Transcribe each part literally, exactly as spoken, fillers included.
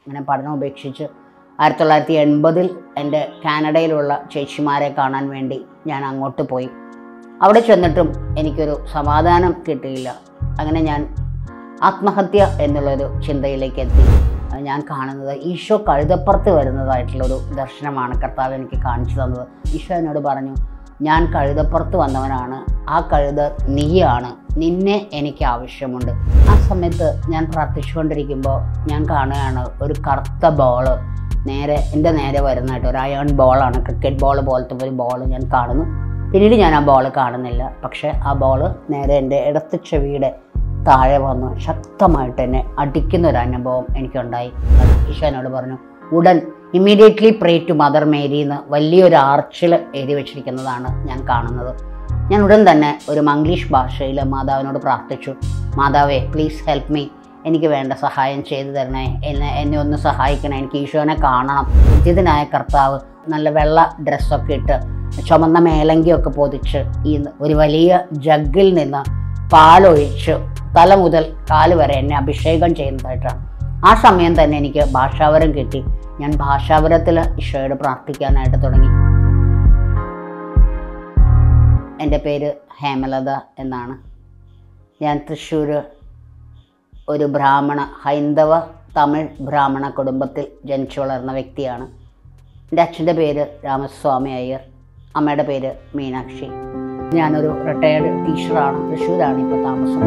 അങ്ങനെ പഠനം ഉപേക്ഷിച്ച് ആയിരത്തി തൊള്ളായിരത്തി എൺപതിൽ എൻ്റെ കാനഡയിലുള്ള ചേച്ചിമാരെ കാണാൻ വേണ്ടി ഞാൻ അങ്ങോട്ട് പോയി. അവിടെ ചെന്നിട്ടും എനിക്കൊരു സമാധാനം കിട്ടിയില്ല. അങ്ങനെ ഞാൻ ആത്മഹത്യ എന്നുള്ളൊരു ചിന്തയിലേക്ക് എത്തി. ഞാൻ കാണുന്നത് ഈശോ കഴുതപ്പുറത്ത് വരുന്നതായിട്ടുള്ളൊരു ദർശനമാണ് കർത്താവ് എനിക്ക് കാണിച്ചു തന്നത്. ഈശോ എന്നോട് പറഞ്ഞു, ഞാൻ കഴുതപ്പുറത്ത് വന്നവനാണ്, ആ കഴുത നീയാണ്, നിന്നെ എനിക്ക് ആവശ്യമുണ്ട്. ആ സമയത്ത് ഞാൻ പ്രാർത്ഥിച്ചുകൊണ്ടിരിക്കുമ്പോൾ ഞാൻ കാണുകയാണ് ഒരു കറുത്ത ബോള് നേരെ എൻ്റെ നേരെ വരുന്നതായിട്ട്. ഒരു അയൺ ബോളാണ്, ക്രിക്കറ്റ് ബോൾ പോലത്തെ ഒരു ബോൾ ഞാൻ കാണുന്നു. പിന്നീട് ഞാൻ ആ ബോൾ കാണുന്നില്ല. പക്ഷേ ആ ബോള് നേരെ എൻ്റെ ഇടത്ത് ചെവിയുടെ താഴെ വന്നു ശക്തമായിട്ട് എന്നെ അടിക്കുന്ന ഒരു അനുഭവം എനിക്കുണ്ടായി. ഈശോ എന്നോട് പറഞ്ഞു, ഉടൻ immediately pray to mother Mary എന്ന് വലിയൊരു ആർച്ചിൽ എഴുതി വെച്ചിരിക്കുന്നതാണ് ഞാൻ കാണുന്നത്. ഞാൻ ഉടൻ തന്നെ ഒരു മംഗ്ലീഷ് ഭാഷയിൽ മാതാവിനോട് പ്രാർത്ഥിച്ചു, മാതാവേ പ്ലീസ് ഹെൽപ്പ് മീ, എനിക്ക് വേണ്ട സഹായം ചെയ്തു തരണേ, എന്നെ എന്നെ ഒന്ന് സഹായിക്കണേ, എനിക്ക് ഈശോനെ കാണണം. നിത്യനായ കർത്താവ് നല്ല വെള്ള ഡ്രസ്സൊക്കെ ഇട്ട് ചുമന്ന മേലങ്കിയൊക്കെ പൊതിച്ച് ഈ ഒരു വലിയ ജഗ്ഗിൽ നിന്ന് പാലൊഴിച്ച് തല മുതൽ കാല് വരെ എന്നെ അഭിഷേകം ചെയ്യുന്നതായിട്ടാണ്. ആ സമയം തന്നെ എനിക്ക് ഭാഷാവരം കിട്ടി. ഞാൻ ഭാഷാവരത്തിൽ ഈശോയോട് പ്രാർത്ഥിക്കാനായിട്ട് തുടങ്ങി. എൻ്റെ പേര് ഹേമലത എന്നാണ്. ഞാൻ തൃശ്ശൂർ ഒരു ബ്രാഹ്മണ ഹൈന്ദവ തമിഴ് ബ്രാഹ്മണ കുടുംബത്തിൽ ജനിച്ചു വളർന്ന വ്യക്തിയാണ്. എൻ്റെ അച്ഛൻ്റെ പേര് രാമസ്വാമി അയ്യർ, അമ്മയുടെ പേര് മീനാക്ഷി. ഞാനൊരു റിട്ടയേർഡ് ടീച്ചറാണ്. തൃശ്ശൂരാണ് ഇപ്പോൾ താമസം.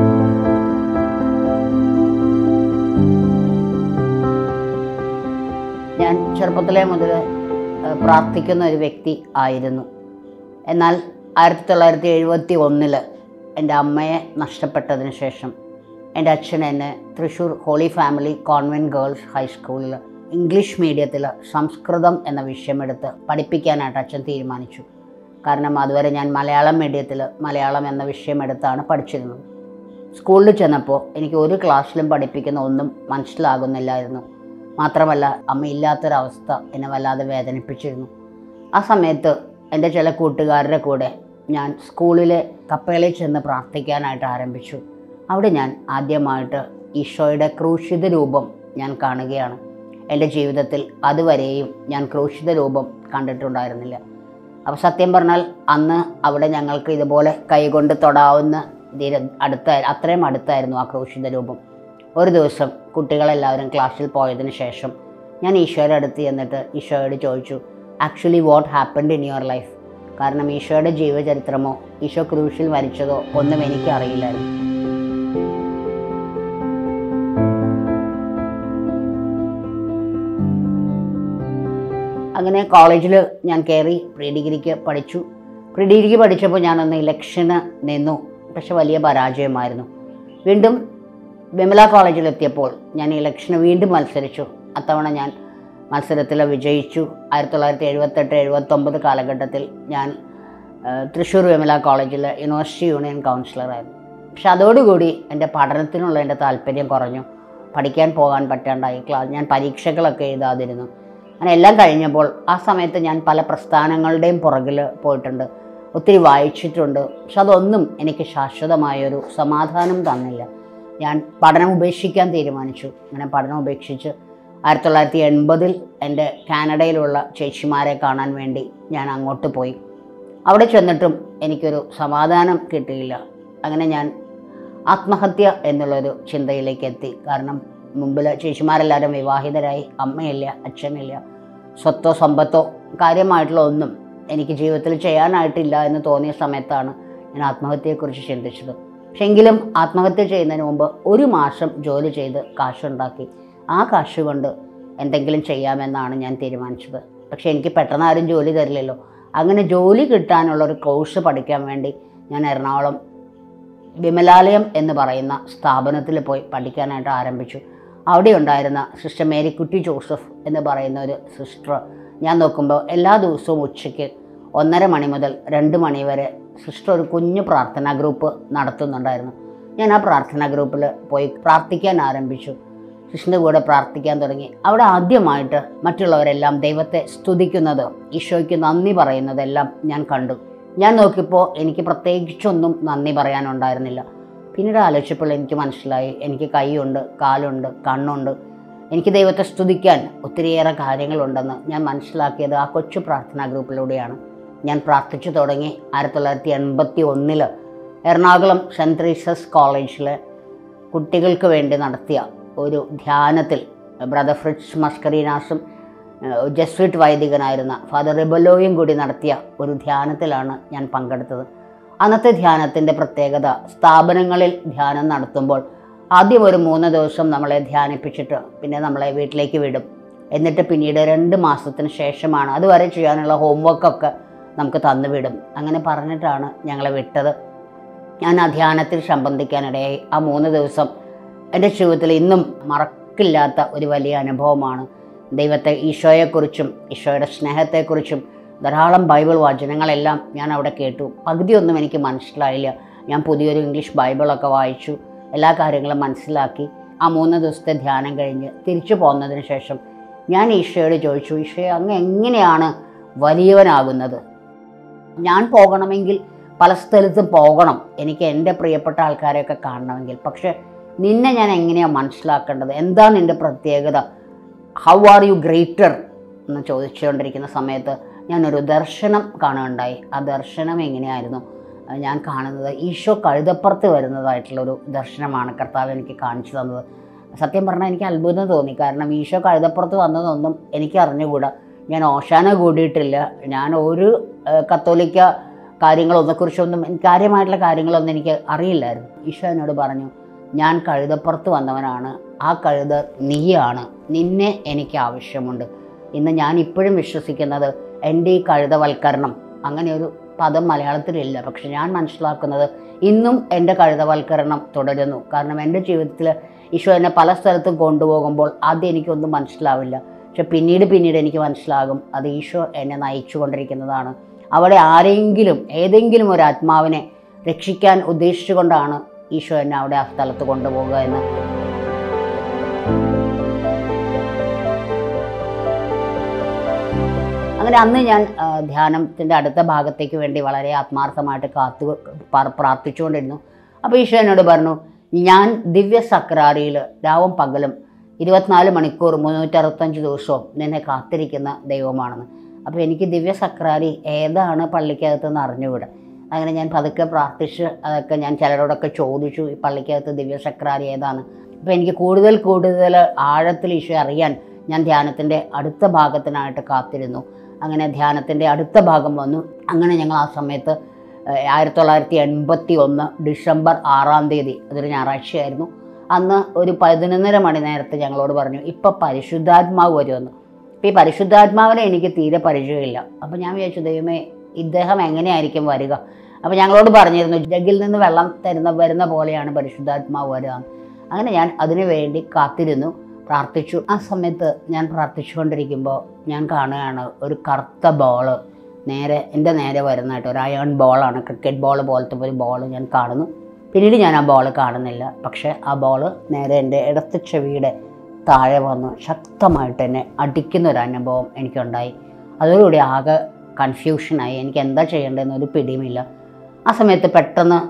ഞാൻ ചെറുപ്പത്തിലെ മുതൽ പ്രാർത്ഥിക്കുന്ന ഒരു വ്യക്തി ആയിരുന്നു. എന്നാൽ ആയിരത്തി തൊള്ളായിരത്തി എഴുപത്തി ഒന്നില് എൻ്റെ അമ്മയെ നഷ്ടപ്പെട്ടതിന് ശേഷം എൻ്റെ അച്ഛൻ എന്നെ Thrissur holy family convent girls ഹൈസ്കൂളിൽ ഇംഗ്ലീഷ് മീഡിയത്തിൽ സംസ്കൃതം എന്ന വിഷയമെടുത്ത് പഠിപ്പിക്കാനായിട്ട് അച്ഛൻ തീരുമാനിച്ചു. കാരണം അതുവരെ ഞാൻ മലയാളം മീഡിയത്തിൽ മലയാളം എന്ന വിഷയമെടുത്താണ് പഠിച്ചിരുന്നത്. സ്കൂളിൽ ചെന്നപ്പോൾ എനിക്ക് ഒരു ക്ലാസ്സിലും പഠിപ്പിക്കുന്ന ഒന്നും മനസ്സിലാകുന്നില്ലായിരുന്നു. മാത്രമല്ല അമ്മയില്ലാത്തൊരവസ്ഥ എന്നെ വല്ലാതെ വേദനിപ്പിച്ചിരുന്നു. ആ സമയത്ത് എൻ്റെ ചില കൂട്ടുകാരുടെ കൂടെ ഞാൻ സ്കൂളിലെ കപ്പേളയിൽ ചെന്ന് പ്രാർത്ഥിക്കാനായിട്ട് ആരംഭിച്ചു. അവിടെ ഞാൻ ആദ്യമായിട്ട് ഈശോയുടെ ക്രൂശിത രൂപം ഞാൻ കാണുകയാണ്. എൻ്റെ ജീവിതത്തിൽ അതുവരെയും ഞാൻ ക്രൂശിത രൂപം കണ്ടിട്ടുണ്ടായിരുന്നില്ല. അപ്പോൾ സത്യം പറഞ്ഞാൽ അന്ന് അവിടെ ഞങ്ങൾക്ക് ഇതുപോലെ കൈകൊണ്ട് തൊടാവുന്ന തീര അടുത്ത അത്രയും അടുത്തായിരുന്നു ആ ക്രൂശിത രൂപം. ഒരു ദിവസം കുട്ടികളെല്ലാവരും ക്ലാസ്സിൽ പോയതിന് ശേഷം ഞാൻ ഈശോയുടെ അടുത്ത് ചെന്നിട്ട് ഈശോയോട് ചോദിച്ചു, actually what happened in your life? കാരണം ഈശോയുടെ ജീവചരിത്രമോ ഈശോ ക്രൂശിൽ മരിച്ചതോ ഒന്നും എനിക്കറിയില്ലായിരുന്നു. അങ്ങനെ കോളേജിൽ ഞാൻ കയറി പ്രീ ഡിഗ്രിക്ക് പഠിച്ചു. പ്രീ ഡിഗ്രിക്ക് പഠിച്ചപ്പോൾ ഞാനൊന്ന് ഇലക്ഷന് നിന്നു, പക്ഷെ വലിയ പരാജയമായിരുന്നു. വീണ്ടും വിമല കോളേജിലെത്തിയപ്പോൾ ഞാൻ ഇലക്ഷന് വീണ്ടും മത്സരിച്ചു. അത്തവണ ഞാൻ മത്സരത്തിൽ വിജയിച്ചു. ആയിരത്തി തൊള്ളായിരത്തി എഴുപത്തെട്ട് എഴുപത്തൊമ്പത് കാലഘട്ടത്തിൽ ഞാൻ തൃശ്ശൂർ വിമല കോളേജിൽ യൂണിവേഴ്സിറ്റി യൂണിയൻ കൗൺസിലറായിരുന്നു. പക്ഷെ അതോടുകൂടി എൻ്റെ പഠനത്തിനുള്ള എൻ്റെ താല്പര്യം കുറഞ്ഞു. പഠിക്കാൻ പോകാൻ പറ്റാണ്ടായി. ക്ലാസ് ഞാൻ പരീക്ഷകളൊക്കെ എഴുതാതിരുന്നു. അങ്ങനെ എല്ലാം കഴിഞ്ഞപ്പോൾ ആ സമയത്ത് ഞാൻ പല പ്രസ്ഥാനങ്ങളുടെയും പുറകിൽ പോയിട്ടുണ്ട്, ഒത്തിരി വായിച്ചിട്ടുണ്ട്. പക്ഷെ അതൊന്നും എനിക്ക് ശാശ്വതമായൊരു സമാധാനം തന്നില്ല. ഞാൻ പഠനം ഉപേക്ഷിക്കാൻ തീരുമാനിച്ചു. അങ്ങനെ പഠനം ഉപേക്ഷിച്ച് ആയിരത്തി തൊള്ളായിരത്തി എൺപതിൽ എൻ്റെ കാനഡയിലുള്ള ചേച്ചിമാരെ കാണാൻ വേണ്ടി ഞാൻ അങ്ങോട്ട് പോയി. അവിടെ ചെന്നിട്ടും എനിക്കൊരു സമാധാനം കിട്ടിയില്ല. അങ്ങനെ ഞാൻ ആത്മഹത്യ എന്നുള്ളൊരു ചിന്തയിലേക്ക് എത്തി. കാരണം മുമ്പിൽ ചേച്ചിമാരെല്ലാവരും വിവാഹിതരായി, അമ്മയില്ല, അച്ഛനില്ല, സ്വത്തോ സമ്പത്തോ കാര്യമായിട്ടുള്ള ഒന്നും എനിക്ക് ജീവിതത്തിൽ ചെയ്യാനായിട്ടില്ല എന്ന് തോന്നിയ സമയത്താണ് ഞാൻ ആത്മഹത്യയെക്കുറിച്ച് ചിന്തിച്ചത്. പക്ഷെ എങ്കിലും ആത്മഹത്യ ചെയ്യുന്നതിന് മുമ്പ് ഒരു മാസം ജോലി ചെയ്ത് കാശുണ്ടാക്കി ആ കാശ് കൊണ്ട് എന്തെങ്കിലും ചെയ്യാമെന്നാണ് ഞാൻ തീരുമാനിച്ചത്. പക്ഷേ എനിക്ക് പെട്ടെന്ന് ആരും ജോലി തരില്ലല്ലോ. അങ്ങനെ ജോലി കിട്ടാനുള്ളൊരു കോഴ്സ് പഠിക്കാൻ വേണ്ടി ഞാൻ എറണാകുളം വിമലാലയം എന്ന് പറയുന്ന സ്ഥാപനത്തിൽ പോയി പഠിക്കാനായിട്ട് ആരംഭിച്ചു. അവിടെ ഉണ്ടായിരുന്ന സിസ്റ്റർ മേരിക്കുട്ടി ജോസഫ് എന്ന് പറയുന്ന ഒരു സിസ്റ്റർ, ഞാൻ നോക്കുമ്പോൾ എല്ലാ ദിവസവും ഉച്ചയ്ക്ക് ഒന്നര മണി മുതൽ രണ്ട് മണി വരെ സിസ്റ്റർ ഒരു കുഞ്ഞു പ്രാർത്ഥനാ ഗ്രൂപ്പ് നടത്തുന്നുണ്ടായിരുന്നു. ഞാൻ ആ പ്രാർത്ഥനാ ഗ്രൂപ്പിൽ പോയി പ്രാർത്ഥിക്കാൻ ആരംഭിച്ചു. സിസ്റ്ററിൻ്റെ കൂടെ പ്രാർത്ഥിക്കാൻ തുടങ്ങി. അവിടെ ആദ്യമായിട്ട് മറ്റുള്ളവരെല്ലാം ദൈവത്തെ സ്തുതിക്കുന്നത്, ഈശോയ്ക്ക് നന്ദി പറയുന്നതെല്ലാം ഞാൻ കണ്ടു. ഞാൻ നോക്കിയപ്പോൾ എനിക്ക് പ്രത്യേകിച്ചൊന്നും നന്ദി പറയാനുണ്ടായിരുന്നില്ല. പിന്നീട് ആലോചിച്ചപ്പോൾ എനിക്ക് മനസ്സിലായി, എനിക്ക് കൈയുണ്ട്, കാലുണ്ട്, കണ്ണുണ്ട്, എനിക്ക് ദൈവത്തെ സ്തുതിക്കാൻ ഒത്തിരിയേറെ കാര്യങ്ങളുണ്ടെന്ന് ഞാൻ മനസ്സിലാക്കിയത് ആ കൊച്ചു പ്രാർത്ഥനാ ഗ്രൂപ്പിലൂടെയാണ്. ഞാൻ പ്രാർത്ഥിച്ചു തുടങ്ങി ആയിരത്തി തൊള്ളായിരത്തി എൺപത്തി ഒന്നിൽ എറണാകുളം സെൻറ്റ് തെരേസാസ് കോളേജിലെ കുട്ടികൾക്ക് വേണ്ടി നടത്തിയ ഒരു ധ്യാനത്തിൽ ബ്രദർ ഫ്രിറ്റ്സ് മസ്കരീനാസും ജസ്വിറ്റ് വൈദികനായിരുന്ന ഫാദർ റിബലോയും കൂടി നടത്തിയ ഒരു ധ്യാനത്തിലാണ് ഞാൻ പങ്കെടുത്തത്. അന്നത്തെ ധ്യാനത്തിൻ്റെ പ്രത്യേകത, സ്ഥാപനങ്ങളിൽ ധ്യാനം നടത്തുമ്പോൾ ആദ്യം ഒരു മൂന്ന് ദിവസം നമ്മളെ ധ്യാനിപ്പിച്ചിട്ട് പിന്നെ നമ്മളെ വീട്ടിലേക്ക് വിടും. എന്നിട്ട് പിന്നീട് രണ്ട് മാസത്തിന് ശേഷമാണ് അതുവരെ ചെയ്യാനുള്ള ഹോംവർക്കൊക്കെ നമുക്ക് തന്നു വിടും. അങ്ങനെ പറഞ്ഞിട്ടാണ് ഞങ്ങളെ വിട്ടത്. ഞാൻ ആ ധ്യാനത്തിൽ സംബന്ധിക്കാനിടയായി. ആ മൂന്ന് ദിവസം എൻ്റെ ജീവിതത്തിൽ ഇന്നും മറക്കില്ലാത്ത ഒരു വലിയ അനുഭവമാണ്. ദൈവത്തെ, ഈശോയെക്കുറിച്ചും ഈശോയുടെ സ്നേഹത്തെക്കുറിച്ചും ധാരാളം ബൈബിൾ വചനങ്ങളെല്ലാം ഞാൻ അവിടെ കേട്ടു. പകുതിയൊന്നും എനിക്ക് മനസ്സിലായില്ല. ഞാൻ പുതിയൊരു ഇംഗ്ലീഷ് ബൈബിളൊക്കെ വായിച്ചു, എല്ലാ കാര്യങ്ങളും മനസ്സിലാക്കി. ആ മൂന്ന് ദിവസത്തെ ധ്യാനം കഴിഞ്ഞ് തിരിച്ചു പോകുന്നതിന് ശേഷം ഞാൻ ഈശോയോട് ചോദിച്ചു, ഈശോയെ, അങ്ങ് എങ്ങനെയാണ് വലിയവനാകുന്നത്? ഞാൻ പോകണമെങ്കിൽ പല സ്ഥലത്തും പോകണം, എനിക്ക് എൻ്റെ പ്രിയപ്പെട്ട ആൾക്കാരെയൊക്കെ കാണണമെങ്കിൽ. പക്ഷേ നിന്നെ ഞാൻ എങ്ങനെയാണ് മനസ്സിലാക്കേണ്ടത്? എന്താ നിൻ്റെ പ്രത്യേകത? ഹൗ ആർ യു ഗ്രേറ്റർ എന്ന് ചോദിച്ചുകൊണ്ടിരിക്കുന്ന സമയത്ത് ഞാനൊരു ദർശനം കാണുകയുണ്ടായി. ആ ദർശനം എങ്ങനെയായിരുന്നു? ഞാൻ കാണുന്നത് ഈശോ കഴുതപ്പുറത്ത് വരുന്നതായിട്ടുള്ളൊരു ദർശനമാണ് കർത്താവ് എനിക്ക് കാണിച്ചു തന്നത്. സത്യം പറഞ്ഞാൽ എനിക്ക് അത്ഭുതം തോന്നി. കാരണം ഈശോ കഴുതപ്പുറത്ത് വന്നതൊന്നും എനിക്ക് അറിഞ്ഞുകൂടാ. ഞാൻ ഓശാന കൂടിയിട്ടില്ല. ഞാൻ ഒരു കത്തോലിക്ക കാര്യങ്ങളൊന്നെക്കുറിച്ചൊന്നും കാര്യമായിട്ടുള്ള കാര്യങ്ങളൊന്നും എനിക്ക് അറിയില്ലായിരുന്നു. ഈശോ എന്നോട് പറഞ്ഞു, ഞാൻ കഴുതപ്പുറത്ത് വന്നവനാണ്, ആ കഴുത നീയാണ്, നിന്നെ എനിക്ക് ആവശ്യമുണ്ട്. ഇന്ന് ഞാൻ ഇപ്പോഴും വിശ്വസിക്കുന്നത് എൻ്റെ ഈ കഴുതവൽക്കരണം, അങ്ങനെ ഒരു പദം മലയാളത്തിലില്ല, പക്ഷെ ഞാൻ മനസ്സിലാക്കുന്നത് ഇന്നും എൻ്റെ കഴുതവൽക്കരണം തുടരുന്നു. കാരണം എൻ്റെ ജീവിതത്തിൽ ഈശോ എന്നെ പല സ്ഥലത്തും കൊണ്ടുപോകുമ്പോൾ ആദ്യം എനിക്കൊന്നും മനസ്സിലാവില്ല, പക്ഷെ പിന്നീട് പിന്നീട് എനിക്ക് മനസ്സിലാകും അത് ഈശോ എന്നെ നയിച്ചു കൊണ്ടിരിക്കുന്നതാണ്. അവിടെ ആരെങ്കിലും ഏതെങ്കിലും ഒരു ആത്മാവിനെ രക്ഷിക്കാൻ ഉദ്ദേശിച്ചുകൊണ്ടാണ് ഈശോ എന്നെ അവിടെ ആ സ്ഥലത്ത് കൊണ്ടുപോകുക എന്ന്. അങ്ങനെ അന്ന് ഞാൻ ധ്യാനത്തിൻ്റെ അടുത്ത ഭാഗത്തേക്ക് വേണ്ടി വളരെ ആത്മാർത്ഥമായിട്ട് കാത്തു പ്രാർത്ഥിച്ചുകൊണ്ടിരുന്നു. അപ്പോൾ ഈശോ എന്നോട് പറഞ്ഞു, ഞാൻ ദിവ്യ സക്രാരിയിൽ രാവും പകലും ഇരുപത്തിനാല് മണിക്കൂർ മുന്നൂറ്ററുപത്തഞ്ച് ദിവസവും നിന്നെ കാത്തിരിക്കുന്ന ദൈവമാണെന്ന്. അപ്പോൾ എനിക്ക് ദിവ്യ സക്രാരി ഏതാണ് പള്ളിക്കകത്തെന്ന് അറിഞ്ഞുകൂടാ. അങ്ങനെ ഞാൻ പതുക്കെ പ്രാർത്ഥിച്ച് അതൊക്കെ ഞാൻ ചിലരോടൊക്കെ ചോദിച്ചു, ഈ പള്ളിക്കകത്ത് ദിവ്യ സക്രാരി ഏതാണ്. അപ്പോൾ എനിക്ക് കൂടുതൽ കൂടുതൽ ആഴത്തിൽ ഈശോ അറിയാൻ ഞാൻ ധ്യാനത്തിൻ്റെ അടുത്ത ഭാഗത്തിനായിട്ട് കാത്തിരുന്നു. അങ്ങനെ ധ്യാനത്തിൻ്റെ അടുത്ത ഭാഗം വന്നു. അങ്ങനെ ഞങ്ങൾ ആ സമയത്ത് ആയിരത്തി തൊള്ളായിരത്തി എൺപത്തി ഒന്ന് ഡിസംബർ ആറാം തീയതി, അതൊരു ഞായറാഴ്ചയായിരുന്നു. അന്ന് ഒരു പതിനൊന്നര മണി നേരത്ത് ഞങ്ങളോട് പറഞ്ഞു, ഇപ്പം പരിശുദ്ധാത്മാവ് വരുമെന്ന്. അപ്പോൾ ഈ പരിശുദ്ധാത്മാവിനെ എനിക്ക് തീരെ പരിചയമില്ല. അപ്പോൾ ഞാൻ വിചാരിച്ചു, ദൈവമേ, ഇദ്ദേഹം എങ്ങനെയായിരിക്കും വരിക? അപ്പോൾ ഞങ്ങളോട് പറഞ്ഞിരുന്നു, ജഗ്ഗിൽ നിന്ന് വെള്ളം തരുന്ന വരുന്ന പോലെയാണ് പരിശുദ്ധാത്മാവ് വരിക. അങ്ങനെ ഞാൻ അതിനു വേണ്ടി കാത്തിരുന്നു, പ്രാർത്ഥിച്ചു. ആ സമയത്ത് ഞാൻ പ്രാർത്ഥിച്ചുകൊണ്ടിരിക്കുമ്പോൾ ഞാൻ കാണുകയാണ് ഒരു കറുത്ത ബോള് നേരെ എൻ്റെ നേരെ വരുന്നതായിട്ട്. ഒരു അയൺ ബോളാണ്, ക്രിക്കറ്റ് ബോൾ പോലത്തെ ഒരു ബോൾ ഞാൻ കാണുന്നു. പിന്നീട് ഞാൻ ആ ബോൾ കാണുന്നില്ല, പക്ഷേ ആ ബോൾ നേരെ എൻ്റെ ഇടത്ത് ചെവിയുടെ താഴെ വന്ന് ശക്തമായിട്ട് എന്നെ അടിക്കുന്നൊരു അനുഭവം എനിക്കുണ്ടായി. അതോടുകൂടി ആകെ കൺഫ്യൂഷനായി, എനിക്ക് എന്താ ചെയ്യേണ്ടതെന്നൊരു പിടിയുമില്ല. ആ സമയത്ത് പെട്ടെന്ന്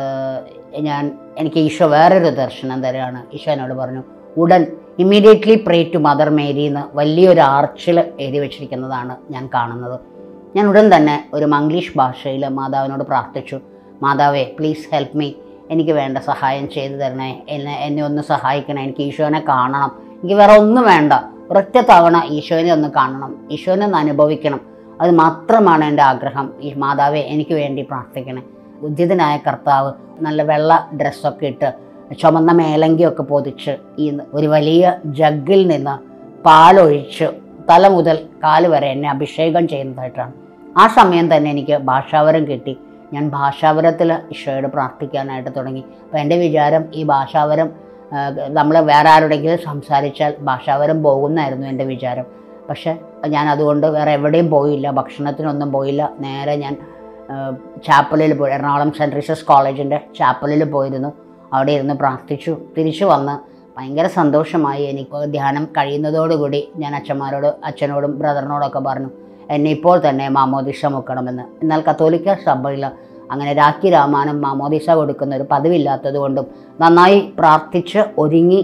ഞാൻ എനിക്ക് ഈശോ വേറൊരു ദർശനം തരികയാണ്. ഈശോ എന്നോട് പറഞ്ഞു, ഉടൻ immediately pray to mother Mary എന്ന് വലിയൊരു ആർച്ചിൽ എഴുതി വെച്ചിരിക്കുന്നതാണ് ഞാൻ കാണുന്നത്. ഞാൻ ഉടൻ തന്നെ ഒരു മംഗ്ലീഷ് ഭാഷയിൽ മാതാവിനോട് പ്രാർത്ഥിച്ചു, മാതാവേ, പ്ലീസ് ഹെൽപ്പ് മീ, എനിക്ക് വേണ്ട സഹായം ചെയ്തു തരണേ, എന്നെ എന്നെ ഒന്ന് സഹായിക്കണേ, എനിക്ക് ഈശോനെ കാണണം, എനിക്ക് വേറെ ഒന്നും വേണ്ട, ഒരൊറ്റ തവണ ഈശോനെ ഒന്ന് കാണണം, ഈശോനെ ഒന്ന് അനുഭവിക്കണം, അത് മാത്രമാണ് എൻ്റെ ആഗ്രഹം. ഈ മാതാവേ, എനിക്ക് വേണ്ടി പ്രാർത്ഥിക്കണേ. ഉദ്യതനായ കർത്താവ് നല്ല വെള്ള ഡ്രസ്സൊക്കെ ഇട്ട് ചുമന്ന മേലങ്കിയൊക്കെ പൊതിച്ച് ഈ ഒരു വലിയ ജഗ്ഗിൽ നിന്ന് പാലൊഴിച്ച് തല മുതൽ കാല് വരെ എന്നെ അഭിഷേകം ചെയ്യുന്നതായിട്ടാണ്. ആ സമയം തന്നെ എനിക്ക് ഭാഷാവരം കിട്ടി. ഞാൻ ഭാഷാവരത്തിൽ ഈശോയോട് പ്രാർത്ഥിക്കാനായിട്ട് തുടങ്ങി. അപ്പോൾ എൻ്റെ വിചാരം ഈ ഭാഷാവരം നമ്മൾ വേറെ ആരുടെങ്കിലും സംസാരിച്ചാൽ ഭാഷാവരം പോകുന്നായിരുന്നു എൻ്റെ വിചാരം. പക്ഷേ ഞാൻ അതുകൊണ്ട് വേറെ എവിടെയും പോയില്ല, ഭക്ഷണത്തിനൊന്നും പോയില്ല. നേരെ ഞാൻ ചാപ്പലിൽ പോയി, എറണാകുളം സെൻറ്റ് തെരേസാസ് കോളേജിൻ്റെ ചാപ്പലിൽ പോയിരുന്നു. അവിടെ ഇരുന്ന് പ്രാർത്ഥിച്ചു. തിരിച്ചു വന്ന് ഭയങ്കര സന്തോഷമായി. എനിക്ക് ധ്യാനം കഴിയുന്നതോടുകൂടി ഞാൻ അച്ഛന്മാരോട് അച്ഛനോടും ബ്രദറിനോടൊക്കെ പറഞ്ഞു, എന്നെ ഇപ്പോൾ തന്നെ മാമോദിസ മുക്കണമെന്ന്. എന്നാൽ കത്തോലിക്ക സഭയിൽ അങ്ങനെ രാഖി രാമാനം മാമോദിസ കൊടുക്കുന്ന ഒരു പതിവില്ലാത്തത് കൊണ്ടും നന്നായി പ്രാർത്ഥിച്ച് ഒരുങ്ങി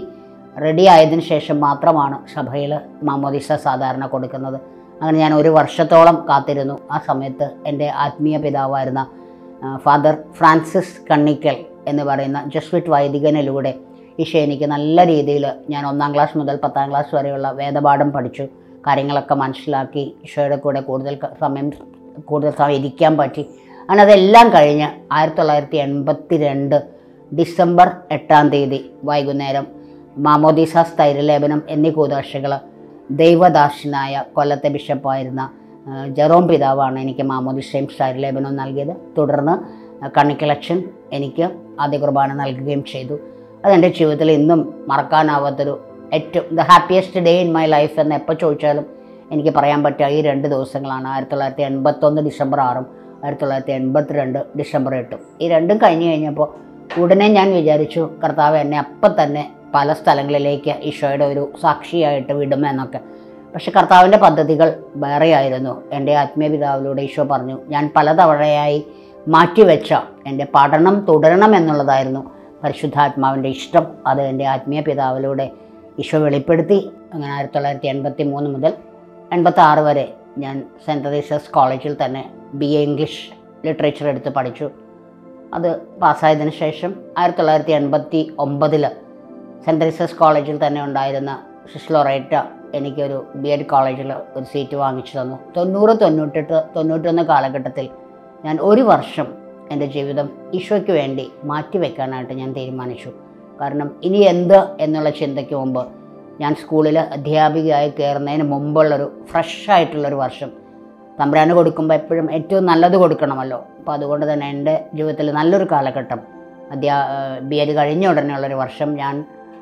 റെഡി ആയതിനു ശേഷം മാത്രമാണ് സഭയിൽ മാമോദിസ സാധാരണ കൊടുക്കുന്നത്. അങ്ങനെ ഞാൻ ഒരു വർഷത്തോളം കാത്തിരുന്നു. ആ സമയത്ത് എൻ്റെ ആത്മീയ പിതാവായിരുന്ന ഫാദർ ഫ്രാൻസിസ് കണ്ണിക്കൽ എന്ന് പറയുന്ന ജസ്വിറ്റ് വൈദികനിലൂടെ ഈശോ എനിക്ക് നല്ല രീതിയിൽ, ഞാൻ ഒന്നാം ക്ലാസ് മുതൽ പത്താം ക്ലാസ് വരെയുള്ള വേദപാഠം പഠിച്ചു, കാര്യങ്ങളൊക്കെ മനസ്സിലാക്കി ഈശോയുടെ കൂടെ കൂടുതൽ സമയം കൂടുതൽ സമയം ഇരിക്കാൻ പറ്റി. അങ്ങനെ അതെല്ലാം കഴിഞ്ഞ് ആയിരത്തി തൊള്ളായിരത്തി എൺപത്തി രണ്ട് ഡിസംബർ എട്ടാം തീയതി വൈകുന്നേരം മാമോദീസ സ്ഥൈര്യലേപനം എന്നീ കൂതാശകൾ ദൈവദാസനായ കൊല്ലത്തെ ബിഷപ്പായിരുന്ന ജെറോം പിതാവാണ് എനിക്ക് മാമോദീസയും സ്ഥൈര്യലേപനവും നൽകിയത്. തുടർന്ന് കണ്ണിക്കലച്ഛൻ എനിക്ക് ആദ്യ കുർബാന നൽകുകയും ചെയ്തു. അതെൻ്റെ ജീവിതത്തിൽ ഇന്നും മറക്കാനാവാത്തൊരു ഏറ്റവും the happiest day in my life എന്ന് എപ്പോൾ ചോദിച്ചാലും എനിക്ക് പറയാൻ പറ്റുക ഈ രണ്ട് ദിവസങ്ങളാണ്. ആയിരത്തി തൊള്ളായിരത്തി എൺപത്തൊന്ന് ഡിസംബർ ആറും ആയിരത്തി തൊള്ളായിരത്തി എൺപത്തി രണ്ട് ഡിസംബർ എട്ടും. ഈ രണ്ടും കഴിഞ്ഞ് കഴിഞ്ഞപ്പോൾ ഉടനെ ഞാൻ വിചാരിച്ചു, കർത്താവ് എന്നെ അപ്പം തന്നെ പല സ്ഥലങ്ങളിലേക്ക് ഈശോയുടെ ഒരു സാക്ഷിയായിട്ട് വിടുമെന്നൊക്കെ. പക്ഷെ കർത്താവിൻ്റെ പദ്ധതികൾ വേറെയായിരുന്നു. എൻ്റെ ആത്മീയ പിതാവിലൂടെ ഈശോ പറഞ്ഞു, ഞാൻ പലതവണയായി മാറ്റിവെച്ച എൻ്റെ പഠനം തുടരണം എന്നുള്ളതായിരുന്നു പരിശുദ്ധാത്മാവിൻ്റെ ഇഷ്ടം. അത് എൻ്റെ ആത്മീയ പിതാവിലൂടെ ഈശോ വെളിപ്പെടുത്തി. അങ്ങനെ ആയിരത്തി തൊള്ളായിരത്തി എൺപത്തി മൂന്ന് മുതൽ എൺപത്തി ആറ് വരെ ഞാൻ സെൻറ്റ് തെരേസാസ് കോളേജിൽ തന്നെ ബി എ ഇംഗ്ലീഷ് ലിറ്ററേച്ചർ എടുത്ത് പഠിച്ചു. അത് പാസ്സായതിനു ശേഷം ആയിരത്തി തൊള്ളായിരത്തി എൺപത്തി ഒമ്പതിൽ സെൻറ്റ് തെരേസാസ് കോളേജിൽ തന്നെ ഉണ്ടായിരുന്ന സിസ്റ്റർ ലൊറേറ്റ എനിക്കൊരു ബി എഡ് കോളേജിൽ ഒരു സീറ്റ് വാങ്ങിച്ചു തന്നു. തൊണ്ണൂറ് തൊണ്ണൂറ്റെട്ട് തൊണ്ണൂറ്റൊന്ന് കാലഘട്ടത്തിൽ ഞാൻ ഒരു വർഷം എൻ്റെ ജീവിതം ഈശോയ്ക്ക് വേണ്ടി മാറ്റിവെക്കാനായിട്ട് ഞാൻ തീരുമാനിച്ചു. കാരണം ഇനി എന്ത് എന്നുള്ള ചിന്തയ്ക്ക് മുമ്പ് ഞാൻ സ്കൂളിൽ അധ്യാപികയായി കയറുന്നതിന് മുമ്പുള്ളൊരു ഫ്രഷായിട്ടുള്ളൊരു വർഷം തമ്പുരാന് കൊടുക്കുമ്പോൾ എപ്പോഴും ഏറ്റവും നല്ലത് കൊടുക്കണമല്ലോ. അപ്പോൾ അതുകൊണ്ട് തന്നെ എൻ്റെ ജീവിതത്തിൽ നല്ലൊരു കാലഘട്ടം അധ്യാ ബി എഡ് കഴിഞ്ഞ ഉടനെയുള്ളൊരു വർഷം ഞാൻ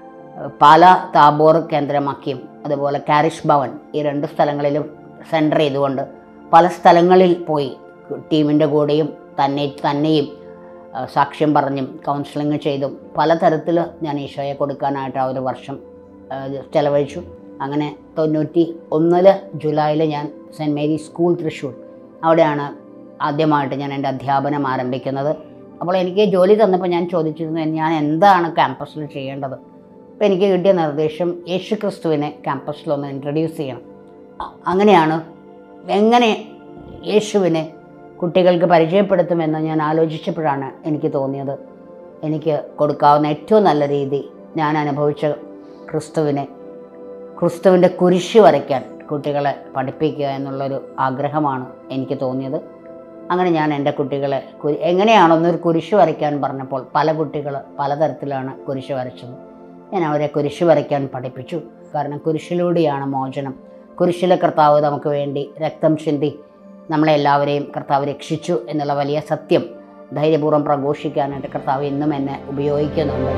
പാല താബോർ കേന്ദ്രമാക്കിയും അതുപോലെ കാരിഷ് ഭവൻ ഈ രണ്ട് സ്ഥലങ്ങളിലും സെൻറ്റർ ചെയ്തുകൊണ്ട് പല സ്ഥലങ്ങളിൽ പോയി ടീമിൻ്റെ കൂടെയും തന്നെ തന്നെയും സാക്ഷ്യം പറഞ്ഞും കൗൺസിലിംഗ് ചെയ്തും പലതരത്തിൽ ഞാൻ ഈശോയെ കൊടുക്കാനായിട്ട് ആ ഒരു വർഷം ചെലവഴിച്ചു. അങ്ങനെ തൊണ്ണൂറ്റി ഒന്നില് ജൂലൈയിൽ ഞാൻ സെൻറ്റ് മേരി സ്കൂൾ തൃശ്ശൂർ അവിടെയാണ് ആദ്യമായിട്ട് ഞാൻ എൻ്റെ അധ്യാപനം ആരംഭിക്കുന്നത്. അപ്പോൾ എനിക്ക് ജോലി തന്നപ്പോൾ ഞാൻ ചോദിച്ചിരുന്നു, ഞാൻ എന്താണ് ക്യാമ്പസിൽ ചെയ്യേണ്ടത്. അപ്പോൾ എനിക്ക് കിട്ടിയ നിർദ്ദേശം യേശു ക്രിസ്തുവിനെ ക്യാമ്പസിലൊന്ന് ഇൻട്രൊഡ്യൂസ് ചെയ്യണം. അങ്ങനെയാണ് എങ്ങനെ യേശുവിനെ കുട്ടികൾക്ക് പരിചയപ്പെടുത്തുമെന്ന് ഞാൻ ആലോചിച്ചപ്പോഴാണ് എനിക്ക് തോന്നിയത്, എനിക്ക് കൊടുക്കാവുന്ന ഏറ്റവും നല്ല രീതി ഞാൻ അനുഭവിച്ച ക്രിസ്തുവിനെ ക്രിസ്തുവിൻ്റെ കുരിശ് വരയ്ക്കാൻ കുട്ടികളെ പഠിപ്പിക്കുക എന്നുള്ളൊരു ആഗ്രഹമാണ് എനിക്ക് തോന്നിയത്. അങ്ങനെ ഞാൻ എൻ്റെ കുട്ടികളെ കുരി എങ്ങനെയാണെന്നൊരു കുരിശ് വരയ്ക്കാൻ പറഞ്ഞപ്പോൾ പല കുട്ടികൾ പലതരത്തിലാണ് കുരിശ് വരച്ചത്. ഞാൻ അവരെ കുരിശ് വരയ്ക്കാൻ പഠിപ്പിച്ചു. കാരണം കുരിശിലൂടെയാണ് മോചനം. കുരിശിലെ കർത്താവ് നമുക്ക് വേണ്ടി രക്തം ചിന്തി നമ്മളെല്ലാവരെയും കർത്താവ് രക്ഷിച്ചു എന്നുള്ള വലിയ സത്യം ധൈര്യപൂർവ്വം പ്രഘോഷിക്കാനായിട്ട് കർത്താവ് ഇന്നും എന്നെ ഉപയോഗിക്കുന്നുണ്ട്.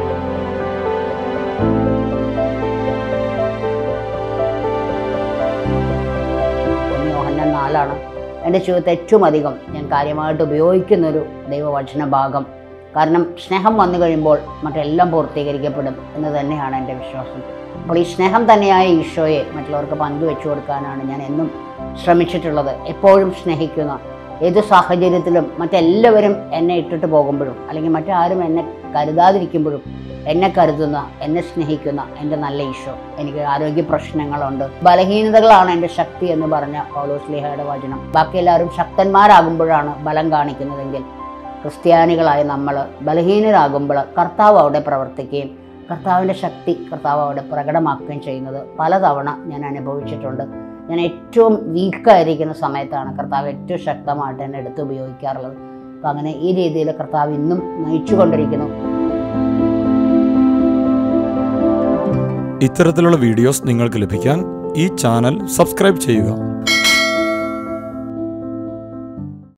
യോഹന്നാൻ നാലാണ് എൻ്റെ ജീവിതത്തെ ഏറ്റവും അധികം ഞാൻ കാര്യമായിട്ട് ഉപയോഗിക്കുന്നൊരു ദൈവവചന ഭാഗം. കാരണം സ്നേഹം വന്നു കഴിയുമ്പോൾ മറ്റെല്ലാം പൂർത്തീകരിക്കപ്പെടും എന്ന് തന്നെയാണ് എൻ്റെ വിശ്വാസം. അപ്പോൾ ഈ സ്നേഹം തന്നെയായ ഈശോയെ മറ്റുള്ളവർക്ക് പങ്കുവെച്ചു കൊടുക്കാനാണ് ഞാൻ എന്നും ശ്രമിച്ചിട്ടുള്ളത്. എപ്പോഴും സ്നേഹിക്കുന്ന, ഏത് സാഹചര്യത്തിലും മറ്റെല്ലാവരും എന്നെ ഇട്ടിട്ട് പോകുമ്പോഴും അല്ലെങ്കിൽ മറ്റാരും എന്നെ കരുതാതിരിക്കുമ്പോഴും എന്നെ കരുതുന്ന, എന്നെ സ്നേഹിക്കുന്ന എൻ്റെ നല്ല ഈശോ. എനിക്ക് ആരോഗ്യ പ്രശ്നങ്ങളുണ്ട്, ബലഹീനതകളാണ് എൻ്റെ ശക്തി എന്ന് പറഞ്ഞ പൗലോസ്ലീഹയുടെ വചനം. ബാക്കി എല്ലാവരും ശക്തന്മാരാകുമ്പോഴാണ് ബലം കാണിക്കുന്നതെങ്കിൽ ക്രിസ്ത്യാനികളായ നമ്മൾ ബലഹീനരാകുമ്പോൾ കർത്താവ് അവിടെ പ്രവർത്തിക്കുകയും കർത്താവിൻ്റെ ശക്തി കർത്താവ് അവിടെ പ്രകടമാക്കുകയും ചെയ്യുന്നത് പലതവണ ഞാൻ അനുഭവിച്ചിട്ടുണ്ട്. ഞാൻ ഏറ്റവും വീക്കായിരിക്കുന്ന സമയത്താണ് കർത്താവ് ഏറ്റവും ശക്തമായിട്ട് എന്നെ എടുത്ത് ഉപയോഗിക്കാറുള്ളത്. അപ്പം അങ്ങനെ ഈ രീതിയിൽ കർത്താവ് ഇന്നും നയിച്ചു കൊണ്ടിരിക്കുന്നു. ഇത്തരത്തിലുള്ള വീഡിയോസ് നിങ്ങൾക്ക് ലഭിക്കാൻ ഈ ചാനൽ സബ്സ്ക്രൈബ് ചെയ്യുക.